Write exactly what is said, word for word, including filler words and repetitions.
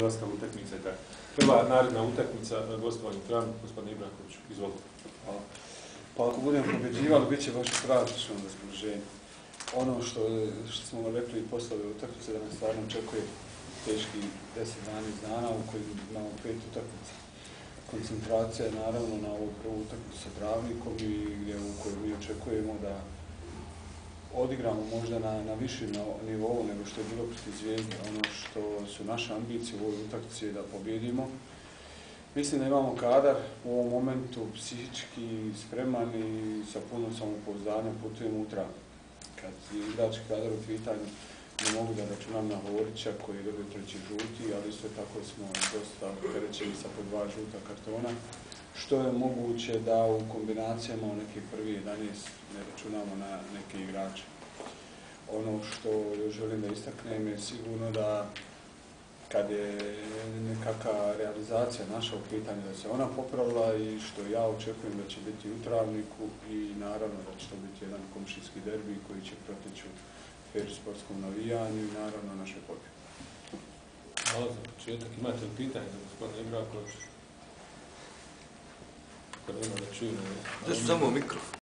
ulaska u utakmice. Prva naredna utakmica na gostovanju u Travniku, gospodine Ibrakoviću, izvolite. Hvala. Pa ako budemo pobjeđivali, bit će baš u tragičnom raspoloženju. Ono što, što smo rekli i posle ove utakmice, da nas stvarno očekuje teški deset dvanaest dana u kojim imamo pet utakmica. Koncentracija je naravno na ovu prvu utakmicu sa Travnikom i gdje u kojoj mi očekujemo da odigramo možda na, na višem nivou nego što je bilo protiv Zvijezde. Ono što su naše ambicije u ovoj utakmici je da pobjedimo. Mislim da imamo kadar u ovom momentu psihički spreman i sa puno samopouzdanja putujemo u Travnik. Kad je igrački kadar u pitanju, ne mogu da računam na Horića koji je dobio treći žuti, ali isto tako smo dosta opterećeni sa po dva žuta kartona. Što je moguće da u kombinacijama u nekih prvi jedanaest ne računamo na neke igrače. Ono što želim da istaknem je sigurno da kad je nekakva realizacija naša u pitanju da se ona popravila i što ja očekujem da će biti u Travniku i naravno da će to biti jedan komšijski derbi koji će proteći u fer sportskom navijanju i naravno našoj pobjedi. Hvala za početak. Imate li pitanje za gospodina Ibrakovića? Ako nema da čujem. Da su samo mikro.